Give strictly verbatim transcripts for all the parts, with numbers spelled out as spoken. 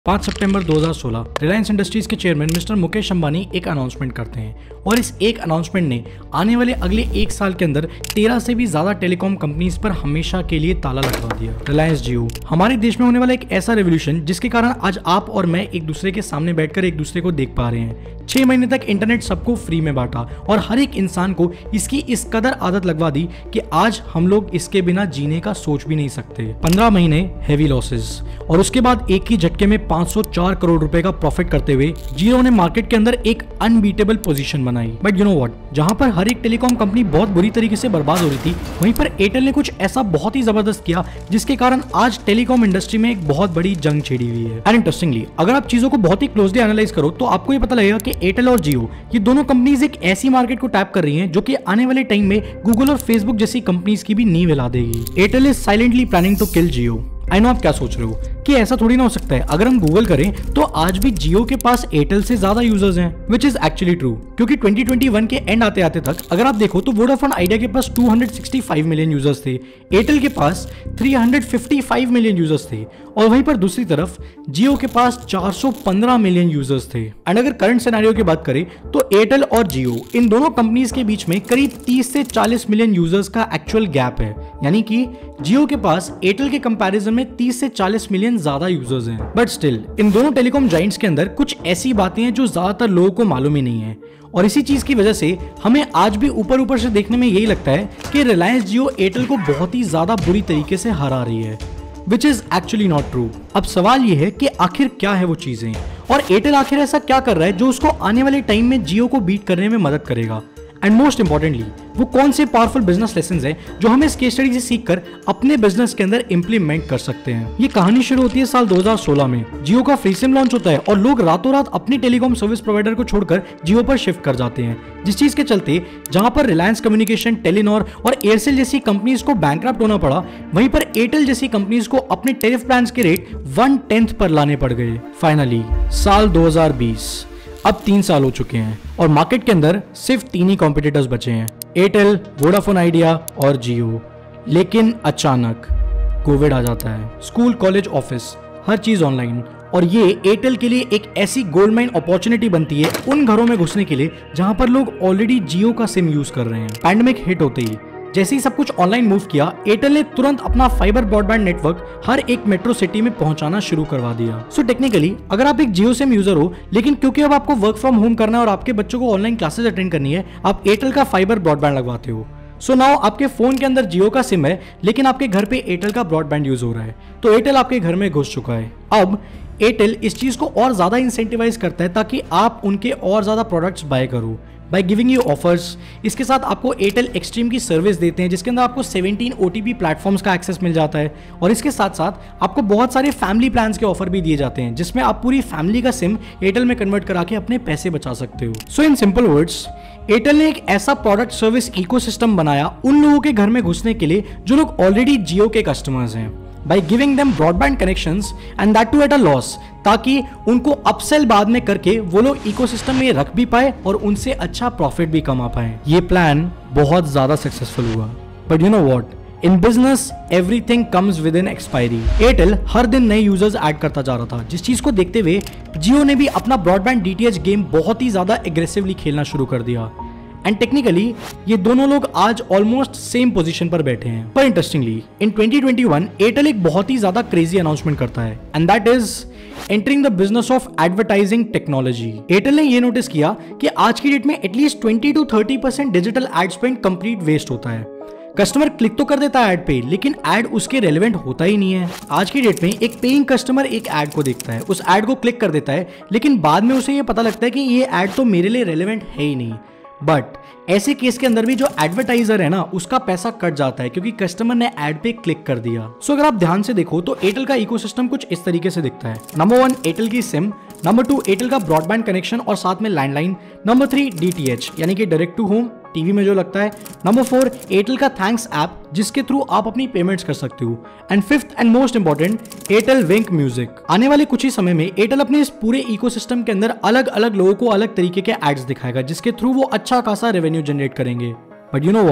पाँच सितंबर दो हज़ार सोलह रिलायंस इंडस्ट्रीज के चेयरमैन मिस्टर मुकेश अंबानी एक अनाउंसमेंट करते हैं और इस एक अनाउंसमेंट ने आने वाले अगले एक साल के अंदर तेरह से भी ज्यादा टेलीकॉम कंपनीज पर हमेशा के लिए ताला लगवा दिया। रिलायंस जियो हमारे देश में होने वाला एक ऐसा रेवोल्यूशन जिसके कारण आज आप और मैं एक दूसरे के सामने बैठकर एक दूसरे को देख पा रहे हैं। छह महीने तक इंटरनेट सबको फ्री में बांटा और हर एक इंसान को इसकी इस कदर आदत लगवा दी कि आज हम लोग इसके बिना जीने का सोच भी नहीं सकते। पंद्रह महीने हैवी लॉसेस और उसके बाद एक ही झटके में पाँच सौ चार करोड़ रुपए का प्रॉफिट करते हुए जियो ने मार्केट के अंदर एक अनबीटेबल पोजीशन बनाई। बट यू नो व्हाट, जहां पर हर एक टेलीकॉम कंपनी बहुत बुरी तरीके से बर्बाद हो रही थी, वहीं पर एयरटेल ने कुछ ऐसा बहुत ही जबरदस्त किया जिसके कारण आज टेलीकॉम इंडस्ट्री में एक बहुत बड़ी जंग छिड़ी हुई है। एंड इंटरेस्टिंगली, अगर आप चीजों को बहुत ही क्लोजली एनालाइज करो तो आपको ये पता लगेगा कि एयरटेल और जियो ये दोनों कंपनीज एक ऐसी मार्केट को टैप कर रही हैं जो कि आने वाले टाइम में गूगल और फेसबुक जैसी कंपनीज की भी नींव हिला देगी। Airtel is silently planning to kill Jio. I know आप क्या सोच रहे हो कि ऐसा थोड़ी ना हो सकता है। अगर हम गूगल करें तो आज भी जियो के पास एयरटेल से ज्यादा यूजर्स हैं, विच इज एक्चुअली ट्रू, क्योंकि ट्वेंटी ट्वेंटी वन के एंड आते आते तक अगर आप देखो तो वोडाफोन आइडिया के पास दो सौ पैंसठ मिलियन यूजर्स थे, एयरटेल के पास तीन सौ पचपन मिलियन यूजर्स थे और वहीं पर दूसरी तरफ जियो के पास चार सौ पंद्रह मिलियन यूजर्स थे। एंड अगर करंट सिनेरियो की बात करें तो एयरटेल और जियो इन दोनों कंपनीज के बीच में करीब तीस से चालीस मिलियन यूजर्स का एक्चुअल गैप है, यानी कि जियो के पास एयरटेल के कंपैरिजन में तीस से चालीस मिलियन ज्यादा यूजर्स हैं। बट स्टिल इन दोनों टेलीकॉम जाइंट्स के अंदर कुछ ऐसी बातें हैं जो ज्यादातर लोगों को मालूम ही नहीं है और इसी चीज की वजह से हमें आज भी ऊपर ऊपर से देखने में यही लगता है कि रिलायंस जियो एयरटेल को बहुत ही ज्यादा बुरी तरीके से हरा रही है, which is actually not true. अब सवाल यह है कि आखिर क्या है वो चीजें और एयरटेल आखिर ऐसा क्या कर रहा है जो उसको आने वाले टाइम में जियो को बीट करने में मदद करेगा। एंड मोस्ट इंपॉर्टेंटली वो कौन से पावरफुल बिजनेस लेसन्स हैं जो हमें इस केस स्टडी से सीखकर अपने बिजनेस के अंदर इंप्लीमेंट कर सकते हैं। ये कहानी शुरू होती है साल दो हज़ार सोलह में। जियो का फ्री सिम लॉन्च होता है और लोग रातों रात अपने टेलीकॉम सर्विस प्रोवाइडर को छोड़कर जियो पर शिफ्ट कर जाते हैं, जिस चीज के चलते जहां पर रिलायंस कम्युनिकेशन, टेलीनॉर और एयरसेल जैसी कंपनीज को बैंकक्रप्ट होना पड़ा, वहीं पर एयरटेल जैसी कंपनीज को अपने टेरिफ प्लान के रेट वन टेंथ पर लाने पड़ गए। फाइनली साल दो हज़ार बीस, अब तीन साल हो चुके हैं और मार्केट के अंदर सिर्फ तीन ही कॉम्पिटिटर्स बचे हैं, एयरटेल, वोडाफोन आइडिया और जियो। लेकिन अचानक कोविड आ जाता है, स्कूल, कॉलेज, ऑफिस, हर चीज ऑनलाइन, और ये एयरटेल के लिए एक ऐसी गोल्ड माइन अपॉर्चुनिटी बनती है उन घरों में घुसने के लिए जहां पर लोग ऑलरेडी जियो का सिम यूज कर रहे हैं। पैंडेमिक हिट होते ही जैसे ही सब कुछ ऑनलाइन मूव किया, एयरटेल ने तुरंत अपना फाइबर ब्रॉडबैंड नेटवर्क हर एक मेट्रो सिटी में पहुंचाना शुरू करवा दिया। सो टेक्निकली अगर आप एक जियो सिम यूजर हो, लेकिन क्योंकि अब आपको वर्क फ्रॉम होम करना है और आपके बच्चों को ऑनलाइन क्लासेस अटेंड करनी है, आप एयरटेल का फाइबर ब्रॉडबैंड लगवाते हो। सो नाउ आपके फोन के अंदर जियो का सिम है लेकिन आपके घर पे एयरटेल का ब्रॉडबैंड यूज हो रहा है, तो एयरटेल आपके घर में घुस चुका है। अब एयरटेल इस चीज को और ज्यादा इंसेंटिवाइज करता है ताकि आप उनके और ज्यादा प्रोडक्ट्स बाय करो बाय गिविंग यू ऑफर्स। इसके साथ आपको एयरटेल एक्सट्रीम की सर्विस देते हैं जिसके अंदर आपको सत्रह ओटीपी प्लेटफॉर्म्स का एक्सेस मिल जाता है और इसके साथ साथ आपको बहुत सारे फैमिली प्लान्स के ऑफर भी दिए जाते हैं जिसमें आप पूरी फैमिली का सिम एयरटेल में कन्वर्ट करा के अपने पैसे बचा सकते हो। So in simple words, Airtel ने एक ऐसा प्रोडक्ट सर्विस इकोसिस्टम बनाया उन लोगों के घर में घुसने के लिए जो लोग ऑलरेडी जियो के कस्टमर्स हैं, by giving them broadband connections and that too at a loss, ताकि उनको अपसेल बाद में करके वो लोग इकोसिस्टम में रख भी पाए और उनसे अच्छा प्रॉफिट भी कमा पाए। ये प्लान बहुत ज्यादा सक्सेसफुल हुआ। But you know what, in business everything comes with in expiry. Airtel हर दिन नए यूजर्स ऐड करता जा रहा था, जिस चीज को देखते हुए जियो ने भी अपना ब्रॉडबैंड डीटीएच गेम बहुत ही ज्यादा एग्रेसिवली खेलना शुरू कर दिया। एंड टेक्निकली ये दोनों लोग आज ऑलमोस्ट सेम पोजीशन पर बैठे हैं। पर interestingly in twenty twenty one Airtel एक बहुत ही ज्यादा क्रेजी अनाउंसमेंट करता है and that is entering the business of advertising technology. Airtel ने ये नोटिस किया कि आज की डेट में at least twenty two thirty percent digital ad spend complete waste होता है। कस्टमर क्लिक तो कर देता है एड पे, लेकिन एड उसके रेलेवेंट होता ही नहीं है। आज की डेट में एक पेइंग कस्टमर एक एड को देखता है, उस एड को क्लिक कर देता है, लेकिन बाद में उसे ये पता लगता है कि ये एड तो मेरे लिए रेलेवेंट है ही नहीं। बट ऐसे केस के अंदर भी जो एडवर्टाइजर है ना, उसका पैसा कट जाता है क्योंकि कस्टमर ने ऐड पे क्लिक कर दिया। सो अगर आप ध्यान से देखो तो एयरटेल का इकोसिस्टम कुछ इस तरीके से दिखता है। नंबर वन, एयरटेल की सिम। नंबर टू, एयरटेल का ब्रॉडबैंड कनेक्शन और साथ में लैंडलाइन। नंबर थ्री, डीटीएच यानी कि डायरेक्ट टू होम, टीवी में जो लगता है। नंबर फोर, एयरटेल का थैंक्स ऐप जिसके थ्रू आप अपनी पेमेंट्स कर सकते हो। And fifth and most important, Airtel Wink music. आने वाले कुछ ही समय में एयरटेल अपने इस पूरे इकोसिस्टम के अंदर अलग अलग लोगों को अलग तरीके के एड्स दिखाएगा जिसके थ्रू वो अच्छा खासा रेवेन्यू जनरेट करेंगे। बट यू नो व्हाट,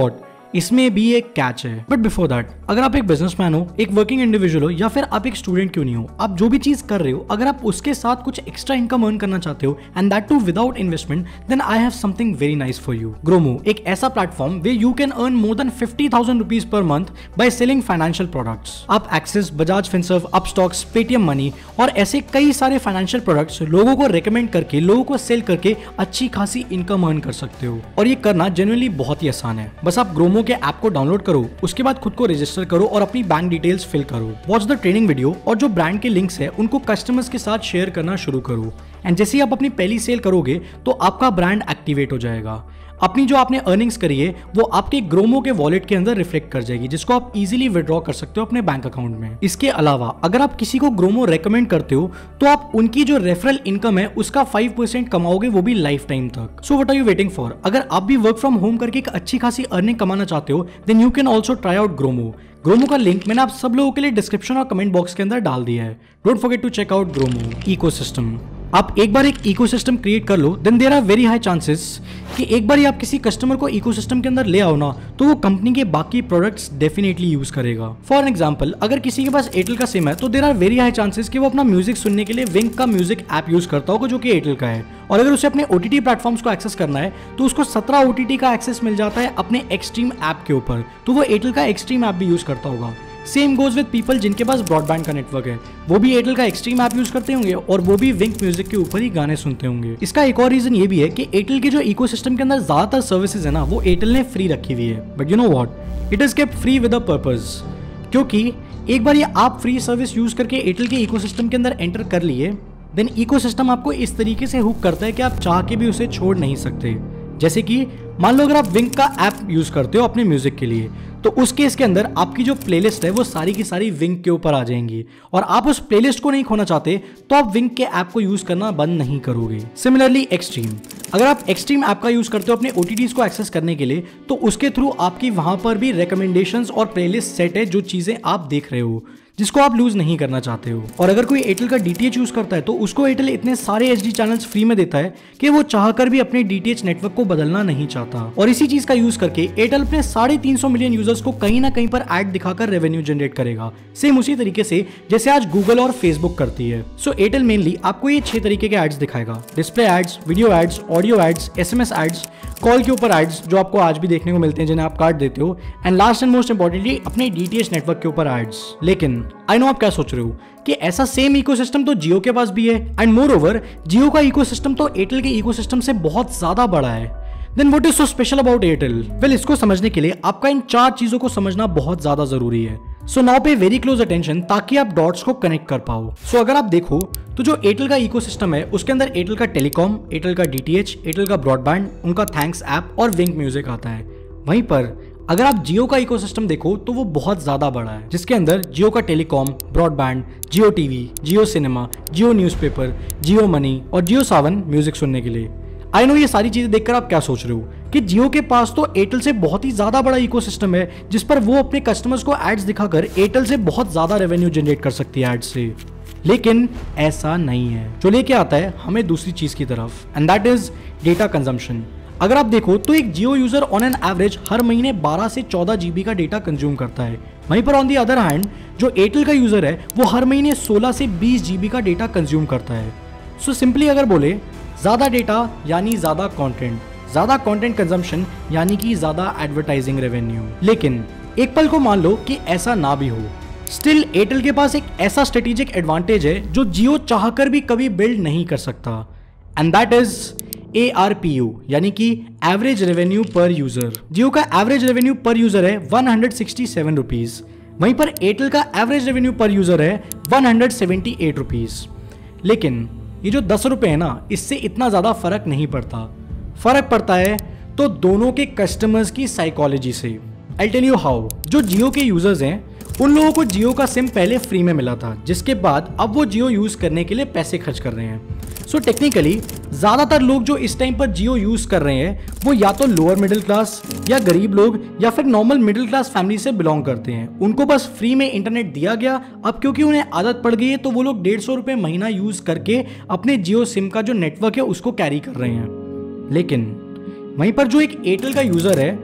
इसमें भी एक कैच है। बट बिफोर दैट, अगर आप एक बिजनेसमैन हो, एक वर्किंग इंडिविजुअल हो, या फिर आप एक स्टूडेंट क्यों नहीं हो, आप जो भी चीज कर रहे हो, अगर आप उसके साथ कुछ एक्स्ट्रा इनकम अर्न करना चाहते हो and that too without investment, then I have something very nice for you. GroMo एक ऐसा platform where you can earn more than fifty thousand rupees per month by selling financial products. आप Axis, Bajaj Finserv, Upstox, Paytm money और ऐसे कई सारे financial products लोगों को recommend करके, लोगों को सेल करके अच्छी खासी इनकम अर्न कर सकते हो। और ये करना जेन्युइनली बहुत ही आसान है। बस आप ग्रोमो के ऐप को डाउनलोड करो, उसके बाद खुद को रजिस्टर करो और अपनी बैंक डिटेल्स फिल करो। वॉच द ट्रेनिंग वीडियो और जो ब्रांड के लिंक्स है उनको कस्टमर्स के साथ शेयर करना शुरू करो। एंड जैसे ही आप अपनी पहली सेल करोगे तो आपका ब्रांड एक्टिवेट हो जाएगा। अपनी जो आपने अर्निंग्स करी है वो आपके ग्रोमो के वॉलेट के अंदर रिफ्लेक्ट कर जाएगी, जिसको आप इजीली विड्रॉ कर सकते हो अपने बैंक अकाउंट में। इसके अलावा अगर आप किसी को ग्रोमो रेकमेंड करते हो तो आप उनकी जो रेफरल इनकम है उसका फाइव परसेंट कमाओगे, वो भी लाइफ टाइम तक। So what are you waiting for? अगर आप भी वर्क फ्रॉम होम करके एक अच्छी खासी अर्निंग कमाना चाहते हो, then you can also try out GroMo. GroMo का लिंक मैंने आप सब लोगों के लिए डिस्क्रिप्शन और कमेंट बॉक्स के अंदर डाल दिया है। Don't forget to check out GroMo. Ecosystem, आप एक बार एक इकोसिस्टम क्रिएट कर लो, then there are very high chances कि एक बार ही आप किसी कस्टमर को इकोसिस्टम के अंदर ले आओ ना, तो वो कंपनी के बाकी प्रोडक्ट्स डेफिनेटली यूज करेगा। फॉर एग्जांपल, अगर किसी के पास एयरटेल का सिम है तो there are very high chances कि वो अपना म्यूजिक सुनने के लिए विंक का म्यूजिक ऐप यूज करता होगा जो कि एयरटेल का है। और अगर उसे अपने ओटीटी प्लेटफॉर्म्स को एक्सेस करना है तो उसको सत्रह ओटीटी का एक्सेस मिल जाता है अपने एक्सट्रीम ऐप के ऊपर, तो वो एयरटेल का एक्सट्रीम ऐप भी यूज करता होगा। सेम गोज विद पीपल जिनके पास ब्रॉडबैंड का नेटवर्क है, वो भी एयरटेल का एक्सट्रीम ऐप यूज करते होंगे और वो भी विंक म्यूजिक के ऊपर ही गाने सुनते होंगे। इसका एक और रीजन ये भी है कि एयरटेल के जो इकोसिस्टम के अंदर ज्यादातर सर्विसेज है ना, वो एयरटेल ने फ्री रखी हुई है। But you know what, it is kept free with a purpose, क्योंकि एक बार ये आप फ्री सर्विस यूज करके एयरटेल के इकोसिस्टम के अंदर एंटर कर लिए, देन इकोसिस्टम आपको इस तरीके से हुक करता है कि आप चाह के भी उसे छोड़ नहीं सकते। जैसे कि मान लो अगर आप विंक का ऐप यूज करते हो अपने म्यूजिक के लिए, तो उस केस के अंदर आपकी जो प्लेलिस्ट है वो सारी की सारी विंक के ऊपर आ जाएंगी, और आप उस प्लेलिस्ट को नहीं खोना चाहते तो आप विंक के ऐप को यूज करना बंद नहीं करोगे। सिमिलरली एक्सट्रीम, अगर आप एक्सट्रीम ऐप का यूज करते हो अपने ओटीटीज को एक्सेस करने के लिए, तो उसके थ्रू आपकी वहां पर भी रिकमेंडेशंस और प्लेलिस्ट सेट है जो चीजें आप देख रहे हो, जिसको आप लूज नहीं करना चाहते हो। और अगर कोई एयरटेल का डीटीएच यूज करता है तो उसको एयरटेल इतने सारे एचडी चैनल्स फ्री में देता है कि वो चाहकर भी अपने डीटीएच नेटवर्क को बदलना नहीं चाहता। और इसी चीज का यूज करके एयरटेल अपने साढ़े तीन सौ मिलियन यूजर्स को कहीं ना कहीं पर एड दिखाकर रेवेन्यू जनरेट करेगा, सेम उसी तरीके से जैसे आज गूगल और फेसबुक करती है। सो एयरटेल मेनली आपको ये छह तरीके के एड्स दिखाएगा: display ads, video ads, audio ads, SMS ads, call के ऊपर एड्स जो आपको आज भी देखने को मिलते हैं जिन्हें आप काट देते हो, and last and most importantly अपने डीटीएच नेटवर्क के ऊपर एड्स। लेकिन आई नो आप क्या सोच रहे हो कि ऐसा सेम इकोसिस्टम तो जियो के पास भी है, एंड मोर ओवर जियो का इकोसिस्टम तो एयरटेल के इकोसिस्टम से बहुत ज्यादा बड़ा है। Then what is so special about Airtel? Well, इसको समझने के लिए आपका इन चार चीजों को समझना बहुत ज्यादा जरूरी है। So now pay very close attention ताकि आप डॉट्स को कनेक्ट कर पाओ। सो so, अगर आप देखो तो जो एयरटेल का इकोसिस्टम है उसके अंदर एयरटेल का टेलीकॉम, एयरटेल का डीटीएच, एयरटेल का ब्रॉडबैंड, उनका थैंक्स ऐप और विंक म्यूजिक आता है। वहीं पर अगर आप जियो का इकोसिस्टम देखो तो वो बहुत ज्यादा बड़ा है, जिसके अंदर जियो का telecom, broadband, Jio TV, Jio cinema, Jio newspaper, Jio money और जियो सावन म्यूजिक सुनने के लिए। आई नो ये सारी चीजें देखकर आप क्या सोच रहे हो कि जियो के पास तो एयरटेल से बहुत ही ज्यादा बड़ा इकोसिस्टम है जिस पर वो अपने कस्टमर्स को एड्स दिखाकर एयरटेल से बहुत ज्यादा रेवेन्यू जनरेट कर सकती है एड्स से। लेकिन ऐसा नहीं है, जो लेके आता है हमें दूसरी चीज की तरफ, and that is data consumption. अगर आप देखो तो एक Jio user on an average हर महीने बारह से चौदह जीबी का डेटा कंज्यूम करता है। वहीं पर ऑन दी अदर हैंड जो एयरटेल का यूजर है वो हर महीने सोलह से बीस जीबी का डेटा कंज्यूम करता है। सो सिंपली अगर बोले, ज्यादा डेटा यानी ज्यादा कंटेंट, ज्यादा कंटेंट कंजम्पशन यानी कि ज्यादा एडवर्टाइजिंग रेवेन्यू। लेकिन एक पल को मान लो कि ऐसा ना भी हो, स्टिल एयरटेल के पास एक ऐसा स्ट्रेटेजिक एडवांटेज है जो जियो चाहकर भी कभी बिल्ड नहीं कर सकता, and that is A R P U यानी कि average revenue per user. Jio का एवरेज रेवेन्यू पर यूजर है one hundred sixty seven rupees, वहीं पर एयरटेल का एवरेज रेवेन्यू पर यूजर है one hundred seventy eight rupees. लेकिन ये जो दस रुपए है ना, इससे इतना ज्यादा फर्क नहीं पड़ता। फर्क पड़ता है तो दोनों के कस्टमर्स की साइकोलॉजी से। I tell you how. जो जियो के यूजर्स हैं उन लोगों को जियो का सिम पहले फ्री में मिला था, जिसके बाद अब वो जियो यूज करने के लिए पैसे खर्च कर रहे हैं। सो so, टेक्निकली ज्यादातर लोग जो इस टाइम पर जियो यूज कर रहे हैं वो या तो लोअर मिडिल क्लास या गरीब लोग या फिर नॉर्मल मिडिल क्लास फैमिली से बिलोंग करते हैं। उनको बस फ्री में इंटरनेट दिया गया, अब क्योंकि उन्हें आदत पड़ गई है तो वो लोग डेढ़ सौ रुपए महीना यूज करके अपने जियो सिम का जो नेटवर्क है उसको कैरी कर रहे हैं। लेकिन वहीं पर जो एक एयरटेल का यूजर है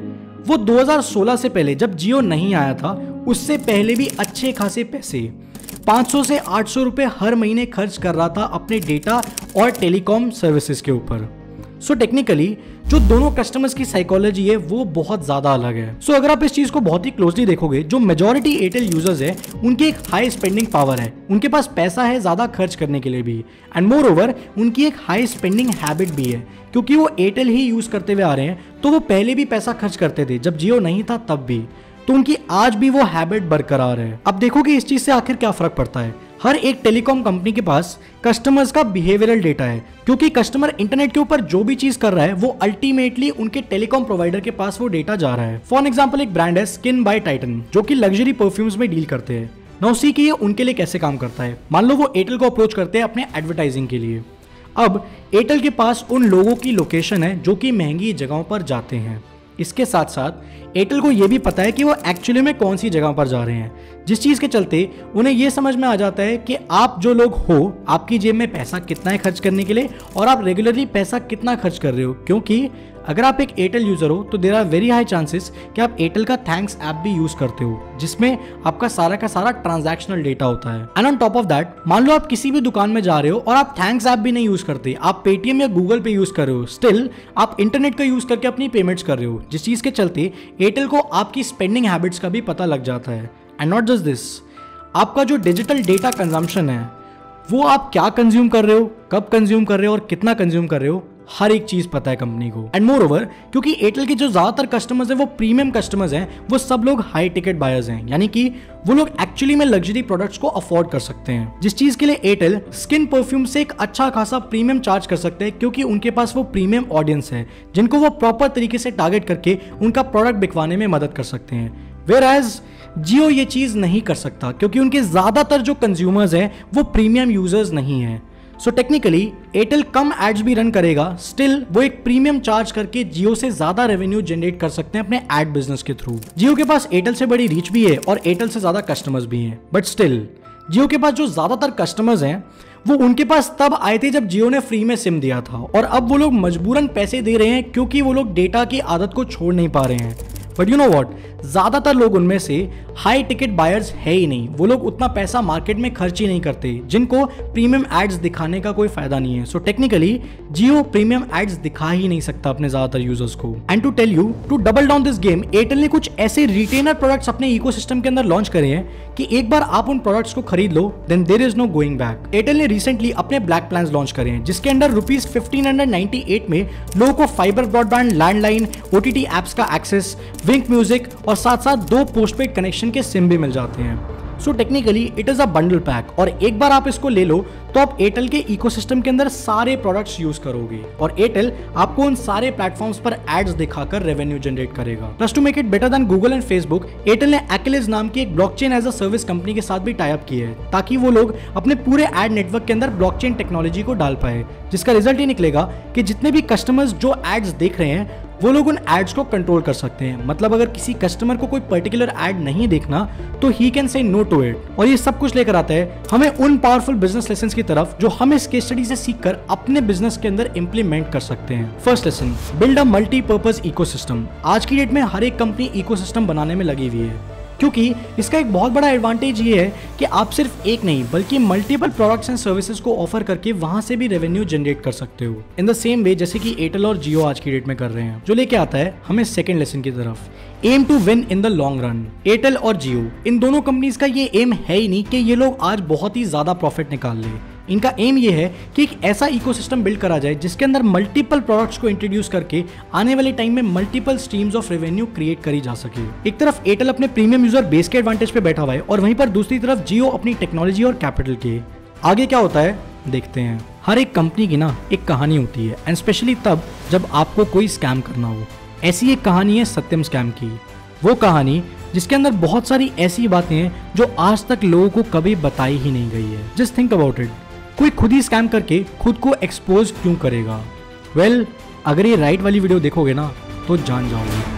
वो दो हज़ार सोलह से पहले जब जियो नहीं आया था उससे पहले भी अच्छे खासे पैसे पाँच सौ से आठ सौ रुपए हर महीने खर्च कर रहा था अपने डेटा और टेलीकॉम सर्विसेज के ऊपर। सो so टेक्निकली जो दोनों कस्टमर्स की साइकोलॉजी है वो बहुत ज्यादा अलग है। सो so अगर आप इस चीज को बहुत ही क्लोजली देखोगे, जो मेजॉरिटी एयरटेल यूजर्स है उनकी एक हाई स्पेंडिंग पावर है, उनके पास पैसा है ज्यादा खर्च करने के लिए भी, एंड मोर ओवर उनकी एक हाई स्पेंडिंग हैबिट भी है, क्योंकि वो एयरटेल ही यूज करते हुए आ रहे हैं। तो वो पहले भी पैसा खर्च करते थे जब जियो नहीं था तब भी, तो उनकी आज भी वो हैबिट बरकरार है। अब देखो कि इस चीज से आखिर क्या फर्क पड़ता है। हर एक टेलीकॉम कंपनी के पास कस्टमर्स का बिहेवियरल डेटा है, क्योंकि कस्टमर इंटरनेट के ऊपर जो भी चीज कर रहा है वो अल्टीमेटली उनके टेलीकॉम प्रोवाइडर के पास वो डेटा जा रहा है। फॉर एग्जांपल एक ब्रांड है स्किन बाय टाइटन, जो कि लग्जरी परफ्यूम्स में डील करते हैं। नाउ सी कि ये उनके लिए कैसे काम करता है। मान लो वो एयरटेल को अप्रोच करते हैं अपने एडवर्टाइजिंग के लिए। अब एयरटेल के पास उन लोगों की लोकेशन है जो कि महंगी जगहों पर जाते हैं। इसके साथ साथ एयरटेल को यह भी पता है कि वो एक्चुअली में कौन सी जगह पर जा रहे हैं, जिस चीज़ के चलते उन्हें यह समझ में आ जाता है कि आप जो लोग हो, आपकी जेब में पैसा कितना है खर्च करने के लिए और आप रेगुलरली पैसा कितना खर्च कर रहे हो। क्योंकि अगर आप एक एयरटेल यूजर हो तो there are very high chances कि आप एयरटेल का थैंक्स ऐप भी यूज करते हो, जिसमें आपका सारा का सारा ट्रांजैक्शनल डेटा होता है। And on top of that, मान लो आप किसी भी दुकान में जा रहे हो और आप थैंक्स ऐप भी नहीं यूज करते, आप पेटीएम या गूगल पे यूज कर रहे हो, स्टिल आप इंटरनेट का यूज करके अपनी पेमेंट्स कर रहे हो, जिस चीज के चलते एयरटेल को आपकी स्पेंडिंग हैबिट्स का भी पता लग जाता है। एंड नॉट जस्ट दिस, आपका जो डिजिटल डेटा कंजम्पशन है वो आप क्या कंज्यूम कर रहे हो, कब कंज्यूम कर रहे हो और कितना कंज्यूम कर रहे हो, हर एक चीज पता है कंपनी को। एंड मोर ओवर, क्योंकि एयरटेल के जो ज्यादातर कस्टमर्स हैं वो प्रीमियम कस्टमर्स हैं, वो सब लोग हाई टिकट बायर्स हैं, यानी कि वो लोग एक्चुअली में लग्जरी प्रोडक्ट्स को अफोर्ड कर सकते हैं, जिस चीज के लिए एयरटेल स्किन परफ्यूम से एक अच्छा खासा प्रीमियम चार्ज कर सकते हैं, क्योंकि उनके पास वो प्रीमियम ऑडियंस है जिनको वो प्रॉपर तरीके से टारगेट करके उनका प्रोडक्ट बिकवाने में मदद कर सकते हैं। वेयर एज जियो ये चीज नहीं कर सकता, क्योंकि उनके ज्यादातर जो कंज्यूमर्स हैं वो प्रीमियम यूजर्स नहीं है। सो टेक्निकली एयरटेल कम एड्स भी रन करेगा, स्टिल वो एक प्रीमियम चार्ज करके जियो से ज्यादा रेवेन्यू जनरेट कर सकते हैं अपने एड बिजनेस के थ्रू। जियो के पास एयरटेल से बड़ी रीच भी है और एयरटेल से ज्यादा कस्टमर्स भी हैं, बट स्टिल जियो के पास जो ज्यादातर कस्टमर्स हैं वो उनके पास तब आए थे जब जियो ने फ्री में सिम दिया था, और अब वो लोग मजबूरन पैसे दे रहे हैं क्योंकि वो लोग डेटा की आदत को छोड़ नहीं पा रहे हैं। बट यू नो व्हाट, ज्यादातर लोग उनमें से हाई टिकट बायर्स है ही नहीं, वो लोग उतना पैसा मार्केट में खर्च ही नहीं करते, जिनको प्रीमियम एड्स दिखाने का कोई फायदा नहीं है। So technically Jio premium ads दिखा ही नहीं सकता अपने ज्यादातर यूजर्स को। And to tell you, to double down this game, Airtel ने कुछ ऐसे रिटेनर प्रोडक्ट्स अपने इकोसिस्टम के अंदर लॉन्च करे हैं कि एक बार आप उन प्रोडक्ट्स को खरीद लो then there is no going back. Airtel ने रिसेंटली अपने ब्लैक प्लान्स लॉन्च करे हैं, जिसके अंदर rupees fifteen hundred ninety eight में लोगों को fibre broadband, landline, OTT apps का एक्सेस, विंक म्यूजिक और साथ साथ दो पोस्टपेड कनेक्शन के सिम भी मिल जाते हैं। So technically it is a bundle pack, और एक बार आप इसको ले लो तो आप एयरटेल के इकोसिस्टम के अंदर सारे प्रोडक्ट्स यूज करोगे, और एयरटेल आपको उन सारे प्लेटफॉर्म्स पर एड्स दिखाकर रेवेन्यू जनरेट करेगा। Plus to make it better than Google and Facebook, Airtel ने एक्लेज नाम की एक blockchain as a service company के साथ भी टाई अप किया है, ताकि वो लोग अपने पूरे एड नेटवर्क के अंदर ब्लॉकचेन टेक्नोलॉजी को डाल पाए, जिसका रिजल्ट ये निकलेगा कि जितने भी कस्टमर्स जो एड्स देख रहे हैं वो लोग उन एड्स को कंट्रोल कर सकते हैं। मतलब अगर किसी कस्टमर को कोई पर्टिकुलर एड नहीं देखना तो ही can say no to it. और ये सब कुछ लेकर आता है हमें उन पावरफुल बिजनेस लेसन्स की तरफ जो हम इस केस स्टडी से सीखकर अपने बिजनेस के अंदर इंप्लीमेंट कर सकते हैं। First lesson, build a multipurpose ecosystem. आज की डेट में हर एक कंपनी इकोसिस्टम बनाने में लगी हुई है, क्योंकि इसका एक बहुत बड़ा एडवांटेज ये है कि आप सिर्फ एक नहीं बल्कि मल्टीपल प्रोडक्ट्स एंड सर्विसेज को ऑफर करके वहां से भी रेवेन्यू जनरेट कर सकते हो, इन द सेम वे जैसे कि एयरटेल और जियो आज की डेट में कर रहे हैं। जो लेके आता है हमें सेकंड लेसन की तरफ, aim to win in the long run. Airtel और जियो इन दोनों कंपनीज का ये एम है ही नहीं कि ये लोग आज बहुत ही ज्यादा प्रॉफिट निकाल ले। इनका एम ये है कि एक ऐसा इकोसिस्टम बिल्ड करा जाए जिसके अंदर मल्टीपल प्रोडक्ट्स को इंट्रोड्यूस करके आने वाले टाइम में multiple streams of revenue create करी जा सके। एक तरफ एयरटेल अपने प्रीमियम यूजर बेस के एडवांटेज पे बैठा हुआ है, और वहीं पर दूसरी तरफ जियो अपनी टेक्नोलॉजी और कैपिटल के। आगे क्या होता है देखते हैं। हर एक कंपनी की ना एक कहानी होती है, एंड स्पेशली तब जब आपको कोई स्कैम करना हो। ऐसी एक कहानी है सत्यम स्कैम की, वो कहानी जिसके अंदर बहुत सारी ऐसी बातें हैं जो आज तक लोगों को कभी बताई ही नहीं गई है। जस्ट थिंक अबाउट इट, कोई खुद ही स्कैम करके खुद को एक्सपोज क्यों करेगा? वेल well, अगर ये राइट वाली वीडियो देखोगे ना तो जान जाओगे।